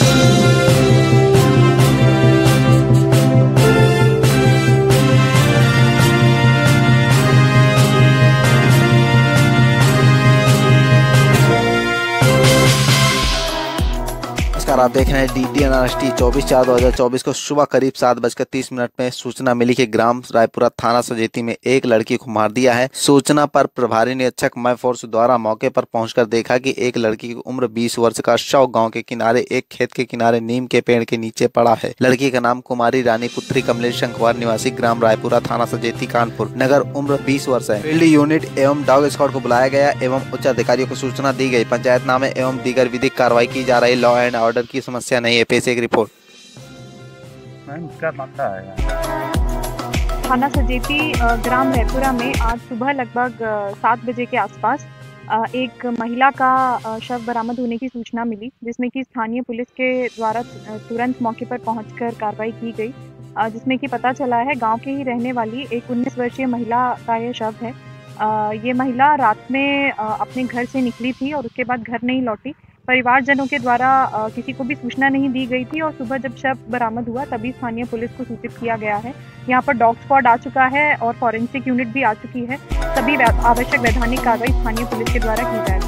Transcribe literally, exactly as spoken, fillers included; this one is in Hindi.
आप देख रहे हैं D D N R S T चौबीस चार दो हजार चौबीस को सुबह करीब सात बजकर तीस मिनट में सूचना मिली कि ग्राम रायपुरा थाना सजेती में एक लड़की को मार दिया है। सूचना पर प्रभारी निरीक्षक मय फोर्स द्वारा मौके पर पहुंचकर देखा कि एक लड़की की उम्र बीस वर्ष का शव गांव के किनारे एक खेत के किनारे नीम के पेड़ के नीचे पड़ा है। लड़की का नाम कुमारी रानी पुत्री कमलेश शंखवार निवासी ग्राम रायपुरा थाना सजेती कानपुर नगर, उम्र बीस वर्ष है। फील्ड यूनिट एवं डॉग स्क्वाड को बुलाया गया एवं उच्च अधिकारियों को सूचना दी गई। पंचायतनामे एवं दीगर विधिक कार्रवाई की जा रही। लॉ एंड ऑर्डर की समस्या नहीं है। पेश एक रिपोर्ट। मैम इसका मामला है थाना सजेती ग्राम रायपुरा में आज सुबह लगभग सात बजे के आसपास एक महिला का शव बरामद होने की सूचना मिली, जिसमें कि स्थानीय पुलिस के द्वारा तुरंत मौके पर पहुंचकर कार्रवाई की गई, जिसमें कि पता चला है गांव की ही रहने वाली एक उन्नीस वर्षीय महिला का यह शव है। ये महिला रात में अपने घर से निकली थी और उसके बाद घर नहीं लौटी। परिवारजनों के द्वारा किसी को भी सूचना नहीं दी गई थी और सुबह जब शव बरामद हुआ तभी स्थानीय पुलिस को सूचित किया गया है। यहाँ पर डॉग स्क्वाड आ चुका है और फॉरेंसिक यूनिट भी आ चुकी है। सभी आवश्यक वैधानिक कार्रवाई स्थानीय पुलिस के द्वारा की जाएगी।